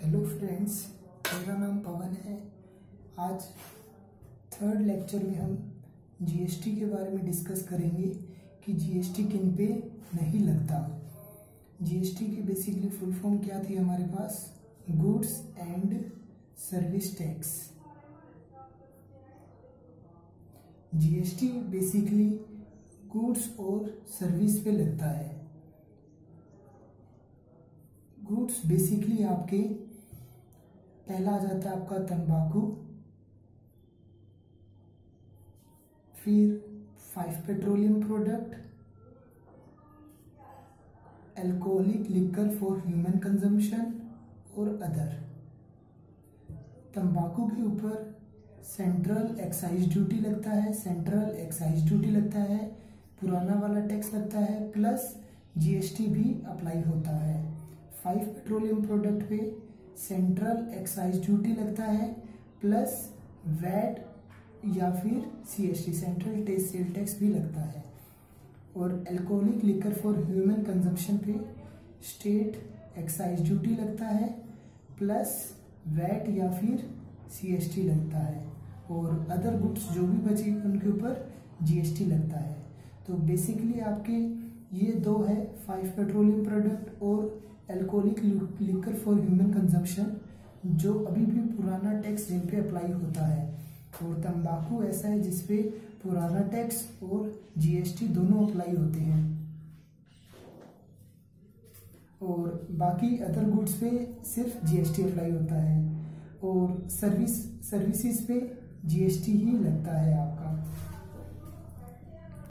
Hello friends, मेरा नाम पवन है। आज थर्ड लेक्चर में हम जीएसटी के बारे में डिस्कस करेंगे कि जीएसटी किन पे नहीं लगता। जीएसटी की बेसिकली फुल फॉर्म क्या थी हमारे पास? Goods and service tax. GST basically goods और सर्विस पे लगता है। गुड्स बेसिकली आपके पहला आ जाता है आपका तंबाकू, फिर 5 petroleum product, alcoholic liquor for human consumption और अदर। तंबाकू के ऊपर सेंट्रल एक्साइज ड्यूटी लगता है, पुराना वाला टैक्स लगता है, प्लस जीएसटी भी अप्लाई होता है। 5 पेट्रोलियम प्रोडक्ट पे सेंट्रल एक्साइज ड्यूटी लगता है, प्लस वैट या फिर CST central test sale tax भी लगता है। और alcoholic liquor for human consumption पे स्टेट एक्साइज ड्यूटी लगता है, प्लस वैट या फिर सीएसटी लगता है। और अदर गुड्स जो भी बची उनके ऊपर जीएसटी लगता है। तो बेसिकली आपके ये दो है, 5 पेट्रोलियम प्रोडक्ट और alcoholic liquor for human consumption, जो अभी भी पुराना टैक्स जिन पे अप्लाई होता है। और तंबाकू ऐसा है जिसपे पुराना टैक्स और जीएसटी दोनों अप्लाई होते हैं। और बाकी अदर गुड्स पे सिर्फ जीएसटी अप्लाई होता है। और सर्विसेज पे जीएसटी ही लगता है आपका।